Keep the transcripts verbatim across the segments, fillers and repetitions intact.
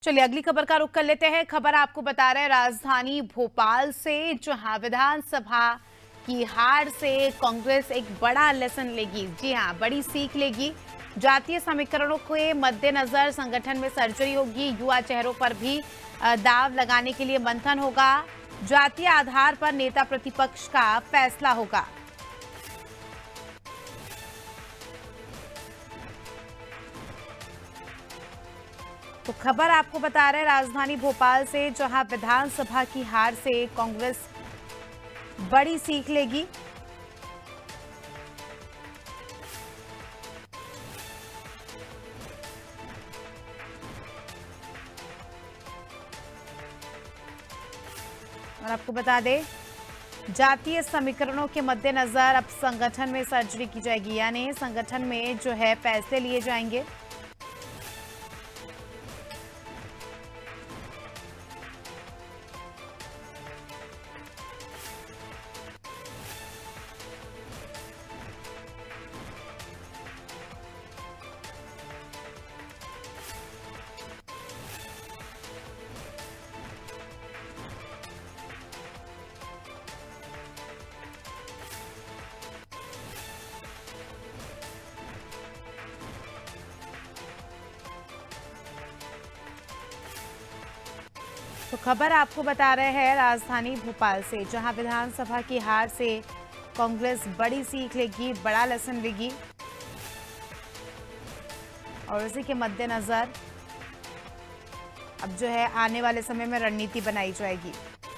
चलिए अगली खबर का रुख कर लेते हैं। खबर आपको बता रहे हैं राजधानी भोपाल से, जहां विधानसभा की हार से कांग्रेस एक बड़ा लेसन लेगी। जी हां, बड़ी सीख लेगी। जातीय समीकरणों के मद्देनजर संगठन में सर्जरी होगी। युवा चेहरों पर भी दाव लगाने के लिए मंथन होगा। जातीय आधार पर नेता प्रतिपक्ष का फैसला होगा। तो खबर आपको बता रहे हैं राजधानी भोपाल से, जहां विधानसभा की हार से कांग्रेस बड़ी सीख लेगी। और आपको बता दें, जातीय समीकरणों के मद्देनजर अब संगठन में सर्जरी की जाएगी, यानी संगठन में जो है फैसले लिए जाएंगे। तो खबर आपको बता रहे हैं राजधानी भोपाल से, जहां विधानसभा की हार से कांग्रेस बड़ी सीख लेगी, बड़ा लेसन लेगी। और इसी के मद्देनजर अब जो है आने वाले समय में रणनीति बनाई जाएगी।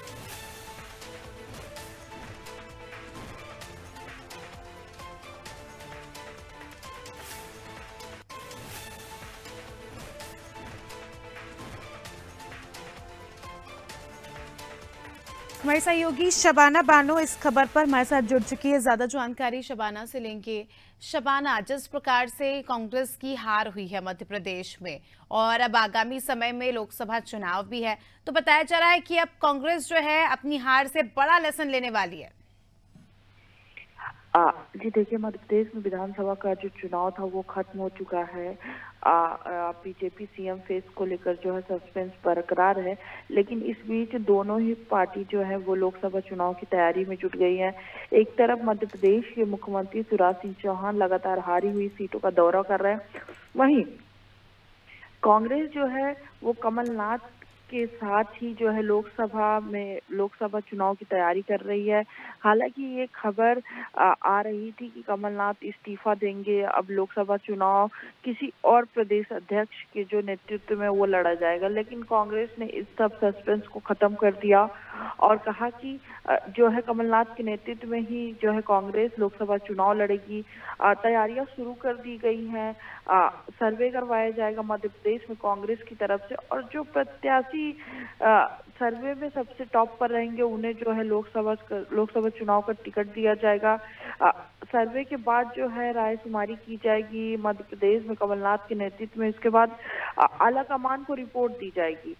हमारी सहयोगी शबाना बानो इस खबर पर हमारे साथ जुड़ चुकी है। ज्यादा जानकारी शबाना से लेंगे। शबाना, जिस प्रकार से कांग्रेस की हार हुई है मध्य प्रदेश में और अब आगामी समय में लोकसभा चुनाव भी है, तो बताया जा रहा है कि अब कांग्रेस जो है अपनी हार से बड़ा लेसन लेने वाली है। आ, जी देखिए, मध्य प्रदेश में विधानसभा का जो चुनाव था वो खत्म हो चुका है। बीजेपी सीएम फेस को लेकर जो है सस्पेंस बरकरार है, लेकिन इस बीच दोनों ही पार्टी जो है वो लोकसभा चुनाव की तैयारी में जुट गई है। एक तरफ मध्य प्रदेश के मुख्यमंत्री शिवराज सिंह चौहान लगातार हारी हुई सीटों का दौरा कर रहे हैं, वहीं कांग्रेस जो है वो कमलनाथ के साथ ही जो है लोकसभा में लोकसभा चुनाव की तैयारी कर रही है। हालांकि ये खबर आ, आ रही थी कि कमलनाथ इस्तीफा देंगे, अब लोकसभा चुनाव किसी और प्रदेश अध्यक्ष के जो नेतृत्व में वो लड़ा जाएगा, लेकिन कांग्रेस ने इस सब सस्पेंस को खत्म कर दिया और कहा कि जो है कमलनाथ के नेतृत्व में ही जो है कांग्रेस लोकसभा चुनाव लड़ेगी। तैयारियां शुरू कर दी गई हैं, सर्वे करवाया जाएगा मध्य प्रदेश में कांग्रेस की तरफ से, और जो प्रत्याशी सर्वे में सबसे टॉप पर रहेंगे उन्हें जो है लोकसभा लोकसभा चुनाव का टिकट दिया जाएगा। सर्वे के बाद जो है रायशुमारी की जाएगी मध्य प्रदेश में कमलनाथ के नेतृत्व में। इसके बाद आला कमान को रिपोर्ट दी जाएगी।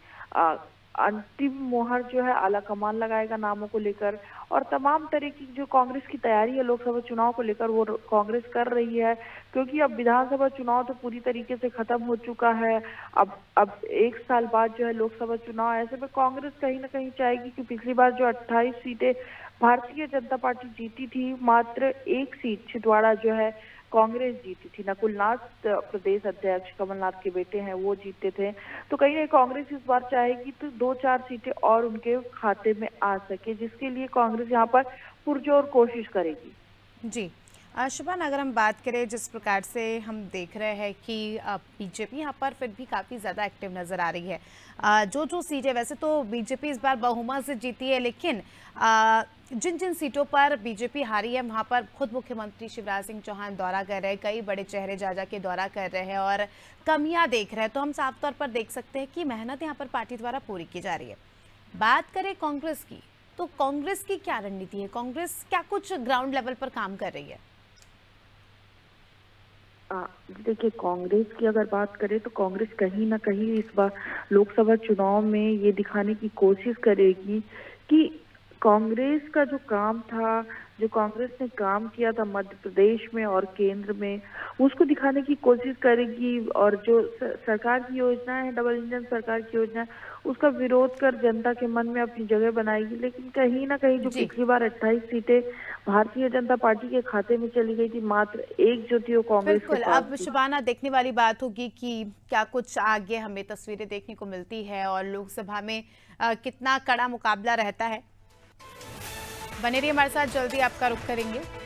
अंतिम मोहर जो है आला कमान लगाएगा नामों को लेकर, और तमाम तरह की जो कांग्रेस की तैयारी है लोकसभा चुनाव को लेकर वो कांग्रेस कर रही है, क्योंकि अब विधानसभा चुनाव तो पूरी तरीके से खत्म हो चुका है। अब अब एक साल बाद जो है लोकसभा चुनाव, ऐसे में कांग्रेस कहीं ना कहीं चाहेगी कि पिछली बार जो अट्ठाईस सीटें भारतीय जनता पार्टी जीती थी, मात्र एक सीट छिंदवाड़ा जो है कांग्रेस जीती थी। नकुलनाथ प्रदेश अध्यक्ष कमलनाथ के बेटे हैं, वो जीते थे। तो कहीं ना कांग्रेस इस बार चाहेगी तो दो चार सीटें और उनके खाते में आ सके, जिसके लिए कांग्रेस यहाँ पर पुरजोर कोशिश करेगी। जी शबाना, अगर हम बात करें जिस प्रकार से हम देख रहे हैं कि बीजेपी यहाँ पर फिर भी काफ़ी ज़्यादा एक्टिव नज़र आ रही है। जो जो सीटें, वैसे तो बीजेपी इस बार बहुमत से जीती है, लेकिन जिन जिन सीटों पर बीजेपी हारी है वहाँ पर खुद मुख्यमंत्री शिवराज सिंह चौहान दौरा कर रहे हैं, कई बड़े चेहरे जा जा के दौरा कर रहे हैं और कमियाँ देख रहे हैं। तो हम साफ तौर पर देख सकते हैं कि मेहनत यहाँ पर पार्टी द्वारा पूरी की जा रही है। बात करें कांग्रेस की, तो कांग्रेस की क्या रणनीति है? कांग्रेस क्या कुछ ग्राउंड लेवल पर काम कर रही है? देखिए, कांग्रेस की अगर बात करें तो कांग्रेस कहीं ना कहीं इस बार लोकसभा चुनाव में ये दिखाने की कोशिश करेगी कि कांग्रेस का जो काम था जो कांग्रेस ने काम किया था मध्य प्रदेश में और केंद्र में, उसको दिखाने की कोशिश करेगी और जो सरकार की योजना है, डबल इंजन सरकार की योजना है, उसका विरोध कर जनता के मन में अपनी जगह बनाएगी। लेकिन कहीं ना कहीं जो पिछली बार अट्ठाईस सीटें भारतीय जनता पार्टी के खाते में चली गई थी, मात्र एक जो थी वो कांग्रेस के पास अब थी। शुबाना, देखने वाली बात होगी कि क्या कुछ आगे हमें तस्वीरें देखने को मिलती है और लोकसभा में आ, कितना कड़ा मुकाबला रहता है। बने रहिए हमारे साथ, जल्दी आपका रुख करेंगे।